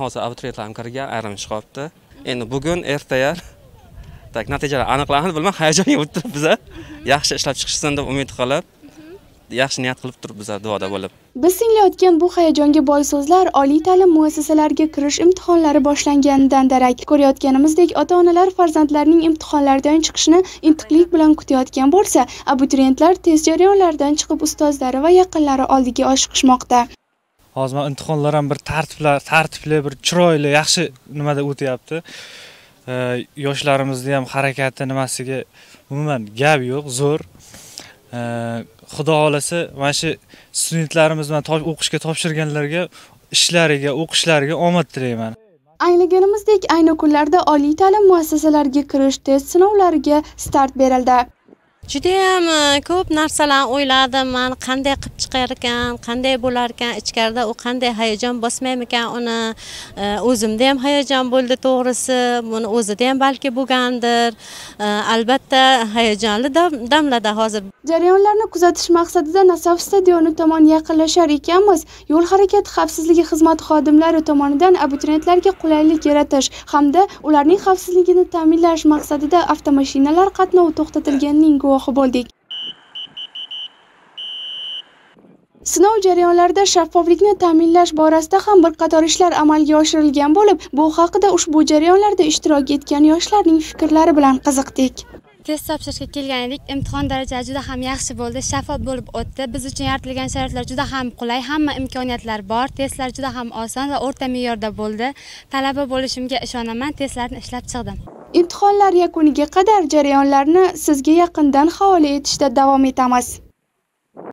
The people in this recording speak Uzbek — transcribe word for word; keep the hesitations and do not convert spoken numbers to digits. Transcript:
hozir abituriyentlarim kirgan, ayrim chiqyapti. Endi bugun ertaga tak natijalar aniqlanadi, bilmam hayajonga o'tiribmiz. Yaxshi ishlab chiqishsin deb umid qilib, yaxshi niyat qilib turibmiz, duoda bo'lib. Biz tinglayotgan bu hayajonga boy so'zlar oliy ta'lim muassasalariga kirish imtihonlari boshlanganidan darak. Ko'rayotganimizdek, ota-onalar farzandlarining imtihonlardan chiqishini intiqlik bilan kutayotgan bo'lsa, abituriyentlar test jarayonlaridan chiqib ustozlari va yaqinlari oldiga oshiqishmoqda. Hozir men imtihonlar ham bir tartiblar, tartibli, bir chiroyli, yaxshi nimada o'tyapti. Yoshlarimizni ham harakati nimasiga umuman gap yo'q, zo'r. Xudo xolasa, mana shu studentlarimiz bilan o'qishga topshirganlarga ishlariga, o'qishlariga omad tilayman. Anglaganimizdek, ayni kunlarda oliy ta'lim muassasalariga kirish test sinovlariga start berildi. Juda ham ko'p narsalarni o'yladim. Men qanday qilib chiqar ekan, qanday bo'lar ekan, ichkarida u qanday hayajon bosmaymikan uni. O'zimda ham hayajon bo'ldi, to'g'risi. Buni o'zida ham balki bo'lgandir. Albatta hayajonli damlarda hozir. Jarayonlarni kuzatish maqsadida Nasaf stadioni tomon yaqinlashar ekanmiz. Yo'l harakati xavfsizligi xizmati xodimlari tomonidan abituriyentlarga qulaylik yaratish hamda ularning xavfsizligini ta'minlash maqsadida avtomashinalar qatnovi to'xtatilganining guvohi bo'ldik. Sinov jarayonlarida shaffoflikni ta'minlash borasida ham bir qator ishlar amalga oshirilgan bo'lib, bu haqida ushbu jarayonlarda ishtirok etgan yoshlarning fikrlari bilan qiziqdik. Test topshirishga kelgan edik. Imtihon darajasi juda ham yaxshi bo'ldi, shaffof bo'lib o'tdi. Biz uchun yaratilgan sharoitlar juda ham qulay, hamma imkoniyatlar bor. Testlar juda ham oson va o'rta me'yorda bo'ldi. Talaba bo'lishimga ishonaman, testlarni ishlab chiqdim. Imtihonlar yakuniga qadar jarayonlarni sizga yaqindan havola etishda davom etamiz.